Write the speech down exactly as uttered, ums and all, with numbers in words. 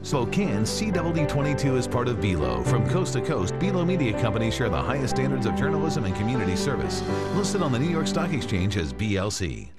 Spokane C W twenty-two is part of Belo. From coast to coast, Belo Media Company share the highest standards of journalism and community service. Listed on the New York Stock Exchange as B L C.